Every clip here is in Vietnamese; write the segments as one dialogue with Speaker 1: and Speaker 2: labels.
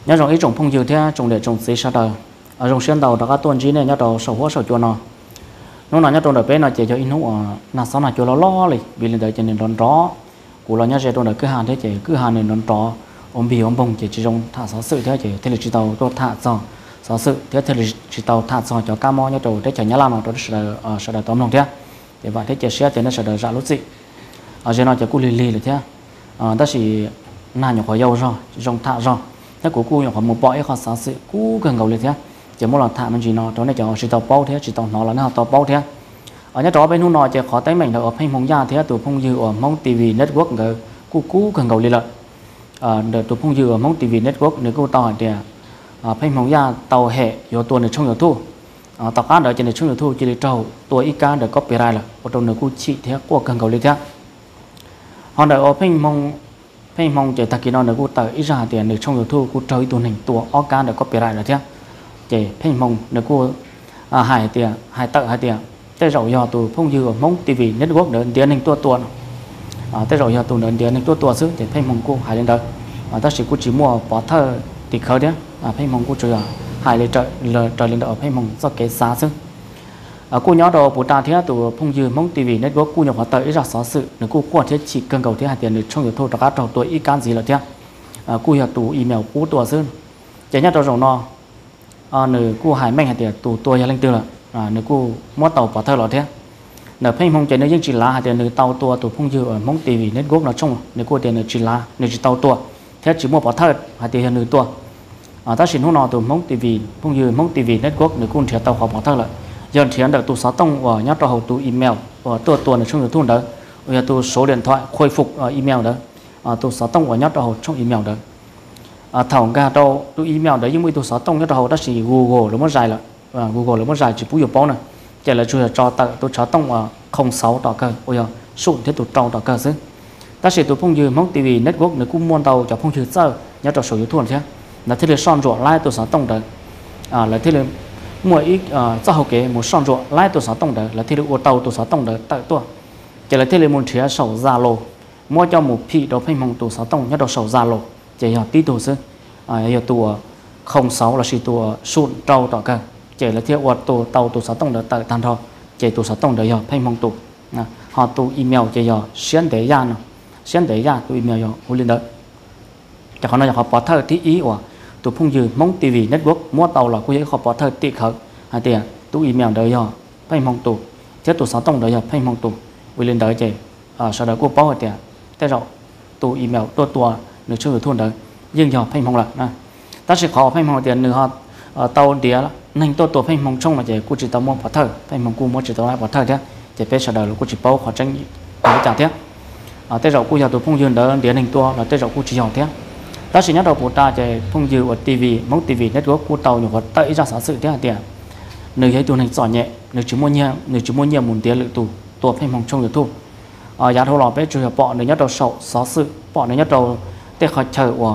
Speaker 1: nhớ rằng ý trồng phong dư thế trồng để trồng xí sa đời ở trong xuyên đầu đó các tuần chỉ này nhớ đầu sầu hóa sầu chua nó nào nhớ trồng để bé nó chỉ cho in nó là sau này cho nó lo liền vì lên đời cho nên đón gió của nó nhớ sẽ trồng để cứ hàng thế chỉ cứ hàng này đón gió ôm bì ôm bông chỉ trong thả sáu sự thế chỉ thế là chỉ tàu cho thả giò sáu sự thế là chỉ tàu thả giò cho cá mò nhớ trồng thế chỉ nhớ làm nó sẽ đời tóm lòng thế để vậy thế chỉ sẽ thì nó sẽ đời ra lúc gì ở trên nó chỉ cú lì là thế đó chỉ na nhỏ khỏi dâu rồi trong thả rồi thế của cô nhỏ khỏi một bọi khỏi sáu sự cú gần gầu lên thế chỉ một lần thả mình chỉ nó trong này chỉ tàu bao thế chỉ tàu nó là nó tàu bao thế ở nhà trọ bênนู้นchỉ khó tay mình là ở phim hồng gia thế tụi phong dư ở mong TV network cái cú gần gầu lên lợi đợt tụi phong dư ở mong TV network nếu cô tàu thì phim hồng gia tàu hệ vô tuần ở trong nhiều thu tàu cá đợi trên này trong nhiều thu chỉ để trâu tuổi ít cá để copyright là ở trong này cô chị thế cô gần gầu lên thế họ đợi ở phim hồng chỉ thật kỳ nó để cô tàu ít ra tiền để trong nhiều thu cô chơi tuần hình tua ở cá để copyright là thế chỉ phim hồng để cô hài tiền hài tợ hài tiền tới rồi giờ tụi phong dư ở mong TV network để tiến hành tua tới rồi giờ tụi nó tiến hành tua xứ để phim mong cô hài lên đời ta chỉ mua bỏ thơ thì khởi đấy phim mong cô chơi hài lên trời lên đời phim mong do cái giá xứ cô nhớ đồ bố ta thế tụi phong dư mong TV network cô nhập vào tới ra xóa sự nếu cô qua thế chỉ cần cầu thế hài tiền được trong nhiều thôi tất cả trò tuổi ít can gì là thế cô nhập tụ email cô tua xứ chỉ nhớ đồ rồi nó nếu cô hài mạnh hài tiền tụ tua nhà lên tư là nếu cô mua tàu bỏ thơ lọ thế nếu phim không chạy nếu chỉ là thì nếu tàu tua tụ phong dư ở mong TV network nó trong nếu cô tiền chỉ là nếu chỉ tàu tua thế chỉ mua bỏ thơ hay tiền nếu tua ta xin hôm nào tụ mong TV phong dư mong TV network nếu cô chỉ tàu bỏ thơ lại giờ chỉ được tụ 6 tông và nhớ tàu tụ email và tua là trong nhiều thun đó bây tụ số điện thoại khôi phục email đó tụ 6 tông và nhớ tàu trong email đó thầu ga tàu tụ email đấy nhưng mà tụ 6 tông nhớ tàu đó chỉ Google nó mất dài là Google là mất dài chỉ bút dấu bao này chỉ là chưa cho tôi cho tông 06 đỏ cờ bây giờ sụn thế tụt trâu đỏ cờ chứ ta sẽ tụi phong dư mong TV network nếu cũng muốn tàu cho phong dư sơ nhớ cho số YouTube chứ là thế là son ruộng lại tụi sáu tông đấy là thế là mua ít cho hậu kế một son ruộng lại tụi sáu tông đấy là thế là ô tàu tụi sáu tông đấy tại tụi chỉ là thế là một chia sổ Zalo mua cho một phi đó phim mong tụi sáu tông nhớ cho sổ Zalo chỉ là tí tụi chứ giờ tụi 06 là chỉ tụi sụn trâu đỏ cờ chỉ là theo hoạt tụ tàu tụ 6 tông đỡ tại thành thọ chỉ tụ 6 tông đỡ giờ phim mong tụ họ tụ email chỉ giờ xuyên để ra nó xuyên để ra tụ email giờ u lên đỡ chỉ họ nói họ bỏ thơ tí ý của tụ phong dư mong TV network mua tàu là cô ấy họ bỏ thơ tị khởi hay tiền tụ email đỡ giờ phim mong tụ chứ tụ 6 tông đỡ giờ phim mong tụ u lên đỡ chỉ sau đó cô bảo hỏi tiền thế rồi tụ email tua được chưa được thôn đỡ nhưng giờ phim mong là ta sẽ khó phim mong tiền nữa họ tàu đĩa nên tôi phải mong trong là chỉ cô chỉ tao mua bỏ thơ phải mong cô mua chỉ tao lại bỏ thơ thế chỉ bây giờ là cô chỉ bao họ tranh để trả thế tới rồi cô giờ tôi phong dư đỡ điện hình tua là tới rồi cô chỉ học thế đó chỉ nhớ đầu của ta chỉ phong dư ở TV mong TV network cô tàu nhiều hoạt tới ra sản sự thế là tiền nơi ấy tôi hình giỏi nhẹ nếu chỉ mua nhiều muốn tiền lựa tụ phải mong trong YouTube giá thâu lò bé chơi bỏ nơi nhớ đầu sầu xóa sự bỏ nơi nhớ đầu tới khỏi chờ của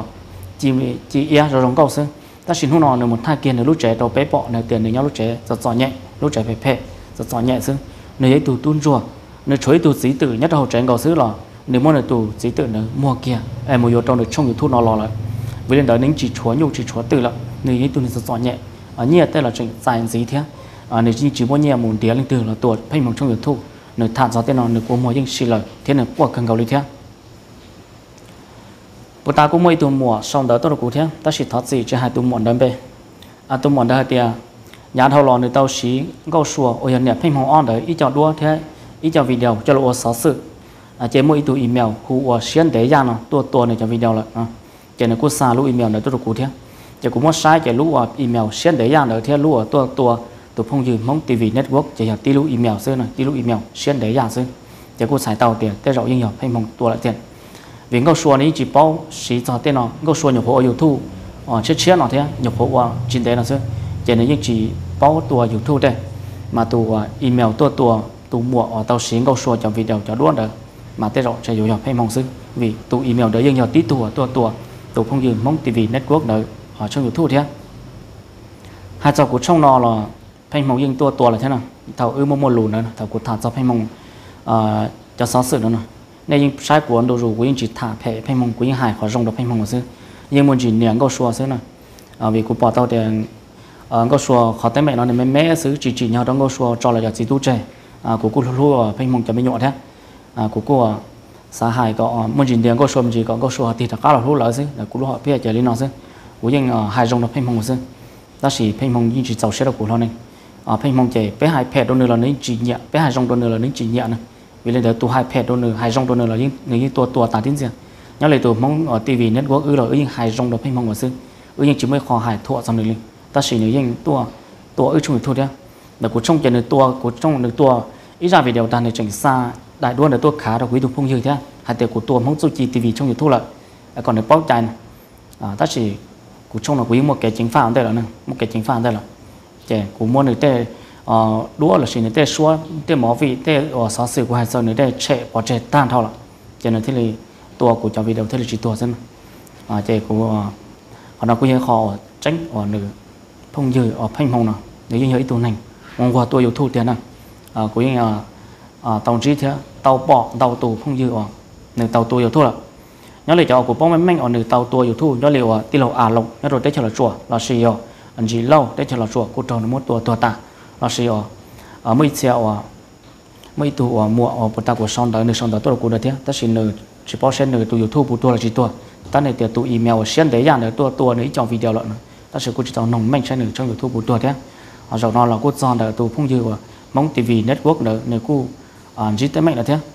Speaker 1: chỉ rồi rong câu xưa ta xin hôm nào một thai kia là lúc trẻ đầu bé bọ này tiền để nhau lúc trẻ giọt nhẹ lúc trẻ phê giọt nhẹ xứ nếu ấy tù tuôn rùa nếu chối tù dí tử nhất đầu trẻ cầu xứ là nếu mua là tù dí tử nó mua kia em mua vô trong được trong nhiều thu nó lò lại với lên đó nín chỉ chúa tử là nếu ấy tù nó giọt nhẹ nhẹ tên là chuyện dài dí thế nếu chỉ mua nhẹ một tiếng lên từ là tuột phải mong trong nhiều thu nếu thản gió tên nào nếu có mua những xì lời thế là qua cần cầu đi thế bữa ta cũng mới tụ mùa xong đó tôi là cụ thể ta chỉ thoát gì cho hai tụ mùa đơn bề tụ mùa đơn thì nhà thầu lò người tàu xí câu sùa ôi hiện đẹp phim hồng on đấy ít cho đua thế ít cho video cho lộ sáu sự chế mỗi tụ email khu xuyên để ra nó tua này cho video là chế này cô xa lúc email này tôi là cụ thể chế cũng muốn sai chế lúc email xuyên để ra nữa thế lúc tua tụ phong dư mong TV network chế là tí lúc email xưa này tí lúc email xuyên để ra xưa chế cô xài tàu tiền thế rồi nhiều phim hồng tua lại tiền vì câu xua này chỉ bao xí cho tên nó câu xua nhập hộ YouTube chết nó thế nhập hộ trên đấy là chứ chỉ là những chỉ bao tua YouTube đây mà tụ email tụ mua ở tàu xí câu xua trong video cho đuôn được mà tên rồi sẽ dùng nhập hay mong sư vì tụ email đấy nhiều tí tụ không dừng mong TV network nữa ở trong YouTube thế hai trò của trong nó là hay mong nhưng tua là thế nào thầu mua lùn nữa thầu của thằng cho hay mong cho sáu sự nữa nên sai của đồ rủ của những chỉ thả phê phê mong của những hải khỏi rong được phê mong ở xưa nhưng muốn chỉ niệm câu xua xưa này vì cụ bỏ tao thì có số khó tới mẹ nó nên mẹ xứ chỉ nhau đó có số cho là chỉ tu trẻ của cụ lu phanh mong cho mấy nhọ thế của cụ xã hải có muốn trình tiền có số gì có số thì tất cả là lu lợi xứ là cụ lu họ biết chạy lên nó xứ của những hai dòng là phanh mong xứ ta chỉ phanh mong những chỉ giàu sẽ là của nó này phanh mong chạy bé hai phe đôi nữa là những chỉ nhẹ bé hai dòng đôi nữa là những chỉ nhẹ này vì lên đó tu hai phe đôi nữa hai dòng đôi nữa là những tua tả tiếng gì nhớ lại từ mong ở TV network là những hai dòng đó phanh mong xứ những chỉ mới khó hại thua xong rồi ta chỉ những tua ở trong thôi đấy là của trong cái này tua của trong được tua ít ra video ta này chỉnh xa đại đua là tua khá là quý tục phong như thế hai tiền của tua mong số chi TV trong YouTube lại còn được báo chạy ta chỉ của trong là quý một cái chính phản đây là một cái chính phản đây là trẻ của mua người tê đua là chỉ người tê xua tê mỏ vị tê ở sáu sự của hai giờ người tê trẻ bỏ trẻ tan thôi là cho nên thế là tua của trong video thế là chỉ tua dân trẻ của họ nói cũng như họ tránh ở nửa phong dư ở phanh mông nào nếu như ít tu này mong qua tôi yêu thu tiền này cũng như tàu trí thế tàu bỏ tàu tù phong dư ở nửa tàu tôi yêu thu là nhớ lời cho của bóng máy manh ở nửa tàu tôi yêu thu nhớ liệu tí lầu lộc nhớ rồi tới chờ là chùa là xì ở anh gì lâu tới chờ là chùa cô tròn một tua tà là xì ở mấy xeo mấy tù ở mùa ở một ta của son nửa son tôi là cô được thế ta xin nửa chỉ bao sen nửa tôi yêu thu một tua là chỉ tua ta này tiền tụ email xuyên đấy dạng để tua này trong video lợn ta sẽ có chỉ tao nồng mạnh sẽ nửa trong YouTube một tua thế rồi nó là cốt giòn để tụ phong dư và mong TV network nữa nếu cô chỉ tới mạnh là thế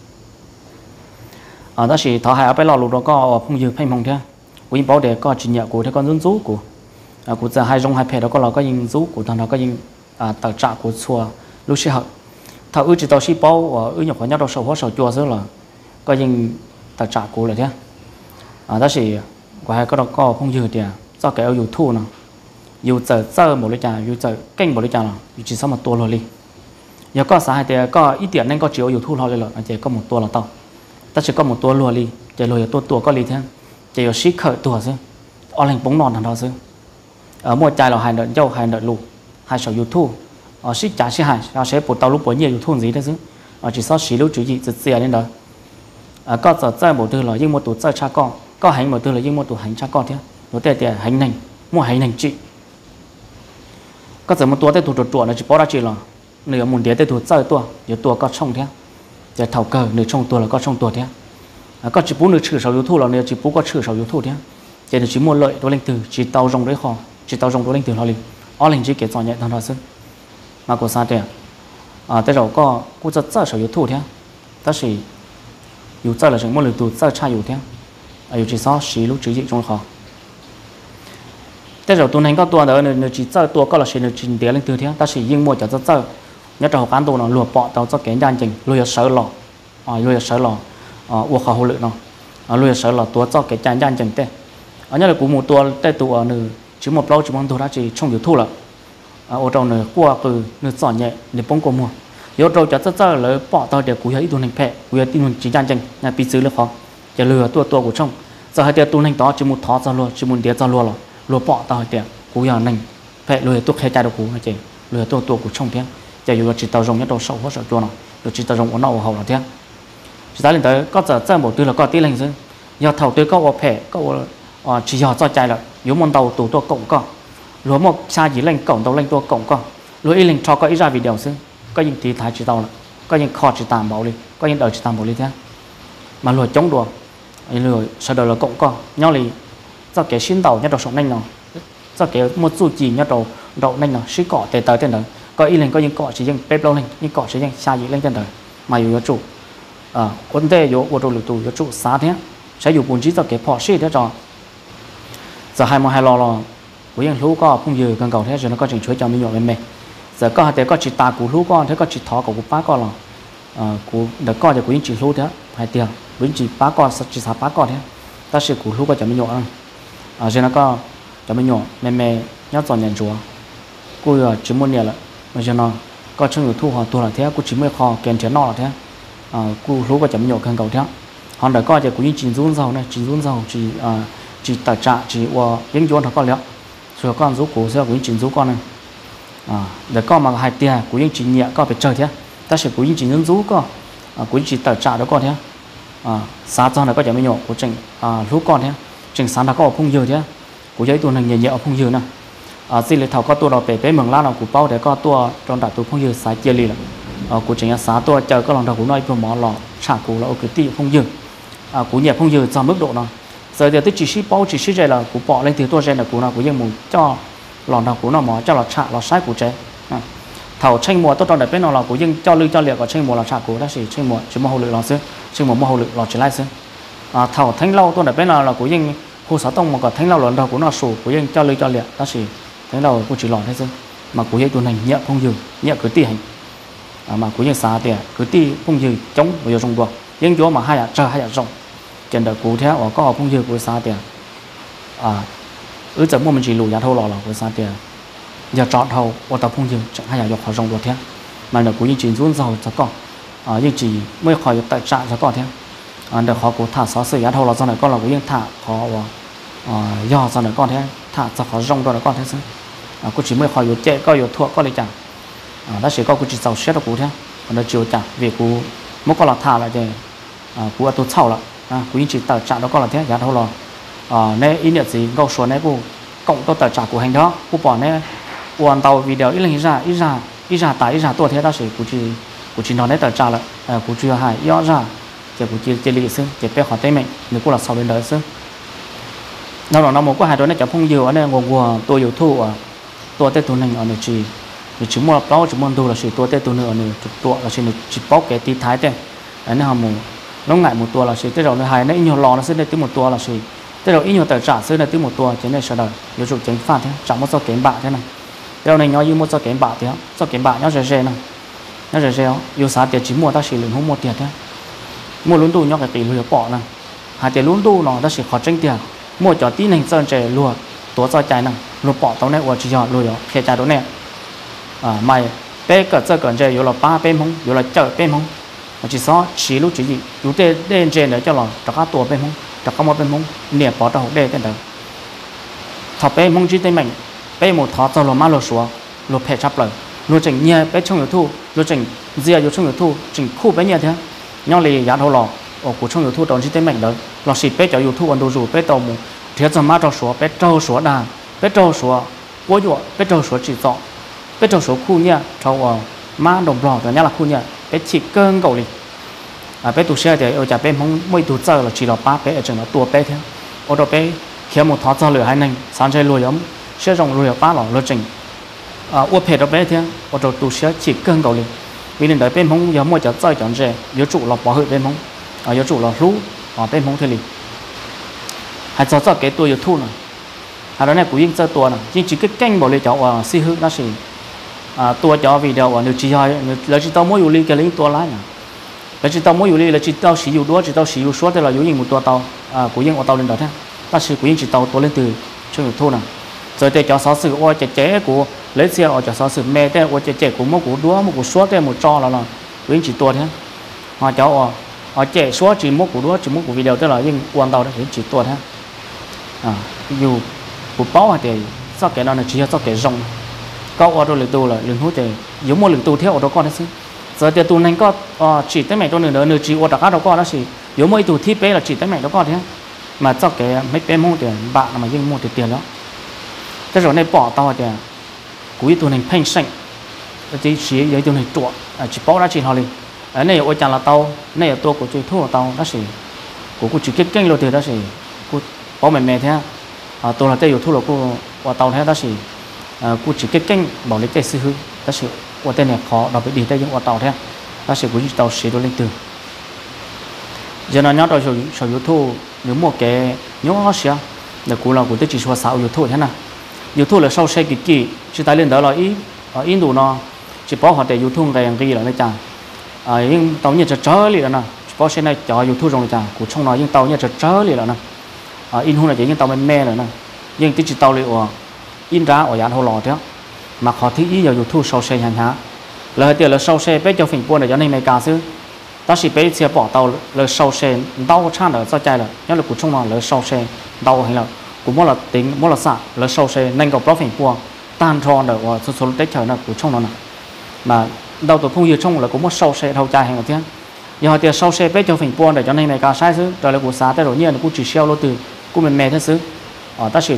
Speaker 1: ta chỉ thọ hại ở bên lò lụt đó có phong dư phanh mong thế quý bảo để có chỉ nhẹ của thế con dân rú của giờ hai dòng hai phe đó có là có những rú của thằng đó có những tạo trạng của xua lúc sẽ hợp thảo ư chỉ tao ship bao ư nhập vào nhau đâu sầu hóa sầu chua rất là có những tạo trạng của là thế ta chỉ của hai có phong dư thì do cái yêu thu nào yêu chờ một lấy trà yêu chờ kênh một lấy trà nào chỉ sau một tua rồi đi giờ có xã hai thì có ít tiền nên có chiếu yêu thu lo lên rồi anh chỉ có một tua là tao ta chỉ có một tua lùa đi chỉ lùa tua có đi thế chỉ có xí khởi tua chứ ở lành bóng nòn thằng đó chứ ở một trái là hai đợt dâu hai đợt lù hai sầu yêu thu ở xí trả xí hai sẽ bộ tàu lúc bộ nhiều yêu thu gì đấy chứ chỉ sau xí lúc chữ gì giật xe lên đó có giờ chơi một thứ là nhưng một tụ chơi cha con có hành một thứ là nhưng một tụ hành cha con thế nó tệ hành nành mua hành nành chị có giờ một tua tê tụ chuột nó chỉ bỏ ra chị là nửa một đĩa tê tụ chơi tua giờ tua có trong thế giờ thầu cờ nửa trong tua là có trong tua thế có chỉ bú nửa chữ sáu yếu thu là nửa chỉ bú có chữ sáu yếu thu thế giờ nó chỉ mua lợi đôi linh từ chỉ tàu rồng đấy kho chỉ tàu rồng đôi linh từ nó liền ở linh chỉ kể cho nhẹ thằng đó xứ mà của sao thế tới rồi có cũng rất sáu yếu thu thế ta chỉ yếu chơi là chỉ một lần tụ chơi cha yếu thế yếu chỉ sáu xí lúc chữ gì trong kho thế rồi tuần hành có tuần đó nó chỉ chơi tua có là chỉ nó trình địa lên từ thế ta chỉ riêng mua cho rất chơi nhất là cán tu nó lùa bọ tàu cho kén gian trình lùa sợ lò lùa sợ lò uổng khẩu lự nó lùa sợ lò tua cho cái chán gian trình thế ở nhất là của một tua tê tụ ở nửa chỉ một lâu chỉ mong thu đã chỉ trong yếu thu là ở trong nửa qua từ nửa giỏi nhẹ để bông cổ mùa yếu trâu cho rất chơi lấy bọ tàu để cúi ấy tuần hành phệ cúi ấy tuần chỉ gian trình nhà bị xử là khó chỉ lùa tua của trong giờ hai tia tuần hành đó chỉ một thó ra luôn chỉ một đĩa ra luôn rồi lúa bọ tao tiền cú giờ nành phải lúa tuột hay trái đâu cú hay chị lúa tuột của trong tiếng chỉ dù chỉ tao dùng nhất đầu sầu hóa sầu chua nào rồi chỉ tao dùng ổn nào hậu là tiếng chỉ ta lên tới có giờ chơi một từ là có tí lên dưới giờ thầu tới có ở phệ có chỉ giờ cho trái là yếu môn tàu tủ tua cộng co lúa một xa gì lên cộng tàu lên tua cộng co lúa y lên cho có ít ra video xứ có những tí thái chỉ tao là có những kho chỉ tạm bảo đi có những đời chỉ tạm bảo đi thế mà lúa chống đùa lúa sau đó là cộng co nhau thì do cái xin đầu nhất đầu sống nhanh nào do cái một số chỉ nhất đầu đậu nhanh nào xí cọ tề tới trên đời có ý lên có những cọ chỉ riêng bếp lâu lên những cọ chỉ riêng xa gì lên trên đời mà yếu chủ vấn đề yếu ô tô lực tù yếu chủ xá thế sẽ dùng bốn chí do cái phò xí thế cho giờ hai món hai lò với những lúa có không dừa gần cầu thế rồi nó có chỉnh chuối cho mình nhọ mềm giờ có hạt thế có chỉ tà của lúa con thế có chỉ thỏ của bá con là của đợt con thì của những chỉ lúa thế hai tiền với chỉ bá con chỉ xả bá con thế ta sẽ của lúa có cho mình nhọ rồi nó có cho mình nhỏ mẹ nhớ chọn nhận chúa cô chỉ muốn nhẹ là bây giờ nó có trong người thu họ tu là thế cô chỉ mới kho kèm thế nọ là thế cô lúc có cho mình nhỏ cần cầu thế họ đã có thì cũng như chín run dầu này chín run dầu chỉ tài trợ chỉ qua những chỗ nó có liệu rồi con rú cổ sẽ cũng chín rú con này để có mà hai tia cũng những chỉ nhẹ có phải chơi thế ta sẽ cũng những chỉ run rú có cũng chỉ tài trợ đó con thế xa cho này có cho mình nhỏ của trình lúc con thế trình sáng đã có phong dừa thế cú giấy tuần này nhẹ phong dư nè xin lấy thầu có tua đó bé mừng lá nào cú bao để có tua trong đại tu phong dư xài chia lì là cú chính là xá tua chờ có lòng đầu cú nói pro mỏ lọ trả cú là ok ti phong dư cú nhẹ phong dư cho mức độ nào giờ thì tôi chỉ ship bao chỉ ship đây là cú bỏ lên từ tua trên là cú nào cú dân muốn cho lòng đầu cú nào mỏ cho là trả là sai cú chế thầu tranh mùa tôi trong đại bên nào là cú dân cho lưu cho liệt có tranh mùa là trả cú đó chỉ tranh mùa chỉ mua hậu lực là xứ tranh mùa mua hậu lực là chỉ lại xứ thầu thanh lâu tôi đại bên nào là cú dân khu sáu tông mà có thanh lâu lần đầu cú nào sủ cú dân cho lưu cho liệt đó chỉ thanh lâu cú chỉ lọt thế xứ mà cú dân tuần hành nhẹ phong dư nhẹ cứ ti hành mà cú dân xá thì cứ ti phong dư chống bây giờ dùng đùa dân chúa mà hai à chờ hai à rộng trên đời cú theo ở có phong dư cú xá thì giờ mua mình chỉ lùi giá thâu lò là cú xá thì giờ chọn thầu ở tập phong dư chẳng hai à dọc họ rộng đùa thế mà đời cú dân chỉ run giàu cho con dân chỉ mới khỏi tại trạng cho con thế đời họ cú thả xóa sự giá thâu là do này con là cú dân thả họ do này con thế thả cho họ rộng đùa con thế xứ cú chỉ mới khỏi yếu chạy có yếu thua có lấy chẳng đó chỉ có cú chỉ giàu xét được cú thế còn đời chiều chẳng vì cú mỗi con là thả lại thì cú ở tôi sau là cú chỉ tại trạng đó con là thế giá thâu là nên ý nghĩa gì câu số này cú cộng tôi tại trạng của hành đó cú bỏ này hoàn tàu video ít lên ít ra tại ít ra tôi thế đó chỉ cú chỉ nói đấy tại trạng là cú chưa hại yếu ra chỉ cú chỉ lý xứ chỉ bé khỏi tay mình nếu cú là sau đến đời xứ nào đó nó một cái hai đó này chẳng phong nhiều ở đây ngồi tôi yếu thu tôi tết tuần này ở nơi chỉ mua bao chỉ mua đồ là chỉ tôi tết tuần này ở nơi tôi là chỉ bao cái tí thái thế anh nào một nó ngại một tua là chỉ tới đầu nơi hai nó nhiều lò nó sẽ đến tới một tua là chỉ tới đầu ít nhiều tài trả sẽ đến tới một tua thế này sau đó ví dụ chính phạt thế chẳng một số kém bạ thế này đầu này nó như một số kém bạ thế số kém bạ nó rẻ này nó rẻ yêu giá tiền chỉ mua ta chỉ lượng không một tiền thế mua lún tu nhau cái tỷ lừa bỏ này hai tiền lún tu nó ta chỉ khó tranh tiền mua cho tí này sơn trẻ lùaตัวใจใจนั่งรูปปอตรงนี้ว่าจีจ่อรู้อยู่เพียใจตรงนี้ไม่เป๊ะเกิดจะเกิดใจอยู่เราป้าเป็นมงอยู่เราเจอเป็นมงmà chỉ so chỉ lúc chỉอยู่เด่นเจนเลยจะหล่อจากข้าตัวเป็นมงจากข้ามาเป็นมงเนี่ยปอตรงเด่นเด่นถ้าเป็นมงจีเต็มเหม่งเป็นหมดท้อจะหล่อมาหล่อชัวหล่อเพชรชับเลยหล่อจริงเนี่ยเป็นช่องอยู่ทู่หล่อจริงเจียอยู่ช่องอยู่ทู่จริงคู่เป็นเนี่ยเถอะย้อนเลยยาเท่าหล่อโอ้กูช่องอยู่ทู่ตอนจีเต็มเหม่งเลยหล่อสิเป็นจะอยู่ทู่อันดูรูเป็นตัวมูthế giờ mà trâu số bé trâu số đà bé trâu số bố dụ bé trâu số chỉ rõ bé trâu số khu nha trâu mà đồng lò rồi nhá là khu nha bé chỉ cơn cầu đi bé tụ xe thì ở nhà bé không mấy tụ giờ là chỉ là ba bé ở trường nó tua bé thế ở đó bé khi một thọ giờ lửa hai nành sáng chơi lùi ấm xe rồng lùi ba lò lùi trình uo phê đó bé thế ở đó tụ xe chỉ cơn cầu đi vì nên đấy bé không giờ mua chợ chơi chọn rẻ giờ chủ là bỏ hơi bé không giờ chủ là rú bé không thế liền hay cho cái tôi thu này hay đó này của nhữngตัวnày chỉ cái kênh bảo lệ cháu xí hư nó chỉตัวcháu video nếu chỉ hỏi là chỉ tao mỗi cái lấyตัวlái là chỉ tao mỗi là chỉ tao sử dụng đua chỉ tao sử dụng số thì là dùng mộtตัวtao của những tao lên đó thế ta sử của những chỉ taoตัวlên từ cho người thu này rồi để cháu sáu sự ôi chế của lấy xe ở cháu sáu sự mẹ thế ôi chế của một của đua một của số thế một cho là của những chỉตัวthế họ cháu ở chế số chỉ một của đua chỉ một của video tức là những quan tao đấy chỉตัวthế dù của báo thì sao cái đó là chỉ cho cái rồng có ở đâu lượng tu là lượng hút thì giống một lượng tu theo ở đó con đấy chứ giờ thì tu này có chỉ tới mẹ tôi nữa chỉ ở đặc đó con đó chỉ giống mỗi tu thiết bé là chỉ tới mẹ đó con thế mà cho cái mấy bé mua tiền bạn mà nhưng mua tiền đó cái rồi này bỏ tao thì cuối tu này phanh sạch chỉ với tu này chuột chỉ bỏ ra chỉ họ liền ở này ôi chẳng là tao này là tôi của chơi thua tao đó chỉ của chỉ kết kênh rồi thì đó chỉ bảo mẹ thế tôi là tây thu là cô và tàu thế đó chỉ cô chỉ cái kênh bảo lấy cái sư hư đó chỉ của tên này khó đặc biệt đi tây những tàu thế đó chỉ của tàu xí đôi lên từ giờ nó nhớ rồi số thu nếu một cái nhớ nó xí để cô là của tôi chỉ số 6 thu thế nào thu là sau xe kỳ chỉ tay lên đó là ý đủ nó chỉ bảo họ để thu ngày ghi là nó chả nhưng tàu như chở liền là nè bảo xe này chở thu rồi chả của trong nó nhưng tàu như chở liền là nè in hôm nay chỉ những tàu mẹ rồi nè nhưng tí chỉ tàu liệu in ra ở dạng hồ lò thế mà họ thích ý giờ thu sau xe hàng há lời tiền là sau xe bé cho phình buôn để cho nên mày cả xứ ta chỉ bé xe bỏ tàu lời sau xe đau chán ở sao chạy là nhớ là của trong nó lời sau xe đau hay là cũng mỗi là tính mỗi là xả lời sau xe nên gặp đó phình buôn tan tròn ở số tết trời là của trong nó nè mà đau tổ phong nhiều trong là cũng một sau xe thâu chạy hay là thế giờ tiền sau xe bé cho phình buôn để cho nên mày cả sai xứ rồi là của xã tới rồi nhiên là cũng chỉ xeo lô từ cũng mẹ thế xứ ta chỉ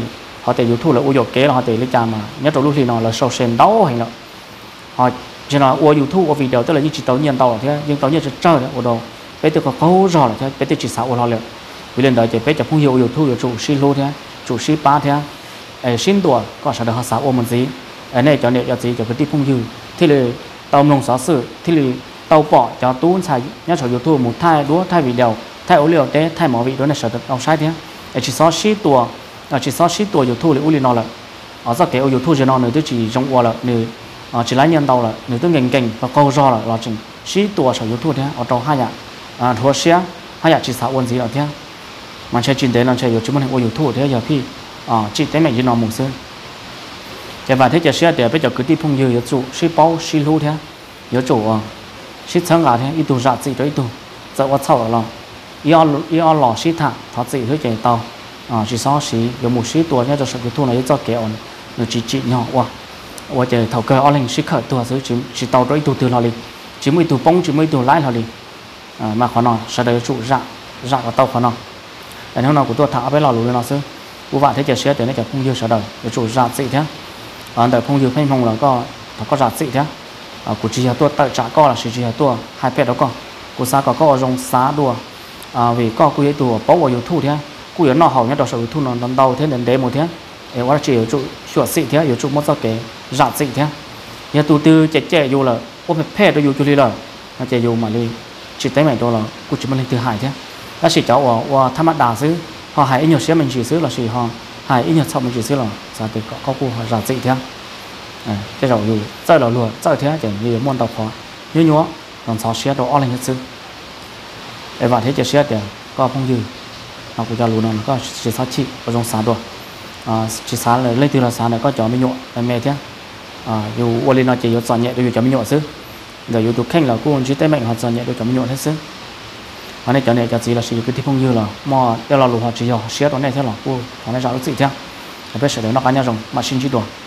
Speaker 1: họ để YouTube là u dọc kế là họ để lấy chạm mà nhất trong lúc thì nó là sâu sen đau hay là họ chỉ là u YouTube u video tức là như chỉ tàu nhiên tàu thế nhưng tàu nhiên chơi đấy u đâu bây giờ có câu rồi là thế bây giờ chỉ sáu u lo liệu vì lên đấy thì bây giờ không hiểu YouTube chủ xin lô thế chủ xin ba thế xin tuổi có sẽ được họ sáu u một gì này cho nên cho gì cho cái tiếp không hiểu thì là tàu nông sản sử thì là tàu bỏ cho tuôn xài nhất trong YouTube một thay đũa thay video thay ổ liệu thế thay mỏ vị đó là sẽ được đào sai thế chỉ số xí tuổi chỉ số xí tuổi YouTube là u liền nó là ở rất cái YouTube cho nó nữa tôi chỉ trong qua là nữa chỉ lấy nhân tàu là nữa tôi ngành và câu do là chừng xí tuổi sở YouTube thế ở trong hai nhà thua xe hai nhà chỉ sáu quân gì ở thế mà chơi chuyện đấy là chơi chúng mình YouTube thế giờ khi chỉ tới mình chỉ nói một xưa cái và thế giờ xe để bây giờ cứ đi phong như chủ xí bao xí lú thế giờ chủ xí sáng gà thế ít tu rạ gì đó ít tu giờ qua sau là yêu lò xí thả thoát gì thôi chạy tàu chỉ số xí有một xí tuổi nhá cho sự thu này cho kéo nó chỉ nhỏ qua chạy thầu cơ online xí khởi tuổi dưới chỉ tàu đó ít tu từ là đi chỉ mấy tu bông chỉ mấy tu lái là đi mà khó nói sẽ được chủ rạ ở tàu khó nói để hôm nào của tôi thả với lò lúa nó xứ của bạn thế giờ xe thì nó chỉ không dư sở đời chủ rạ gì thế đời không dư phanh phong là có rạ gì thế của chị tôi tự trả co là chị tôi hai pet đó con của xa có rong xá đùa vì có quy tụ bảo vào YouTube thế quy nó hầu nhất đó sở YouTube nó đầu thế đến đấy một thế để qua chỉ ở chỗ sửa xị thế ở chỗ một số cái rạ xị thế nhà tu tư trẻ dù là ôm pet đó dù cho đi là nó trẻ dù mà đi chỉ tới mày đó là của chúng mình lên từ hải thế các chị cháu ở tham ăn đà xứ họ hải ít nhiều xíu mình chỉ xứ là gì họ hải ít nhiều sau mình chỉ xứ là sao từ có khu rạ xị thế cái rồi dù chơi là lùa chơi thế chẳng như môn tàu khó như nhúa còn sáu xe đồ online hết sư để vào thế chỉ xe thì có không dư nó cũng cho lùa nó có chỉ sáu chị ở trong sáng đồ chỉ sáng là lấy từ là sáng này có chó mới nhụa là mẹ thế dù qua lên nó chỉ có chọn nhẹ được chó mới nhụa sư rồi dù tụi khen là cô chỉ tay mạnh họ chọn nhẹ được chó mới nhụa hết sư ở đây chọn này cho gì là sử dụng cái tiếp không dư là mà cho là lùa họ chỉ có xe đó này thế là cô họ này rõ được gì thế bây giờ nó cá nhau rồi mà xin chỉ đồ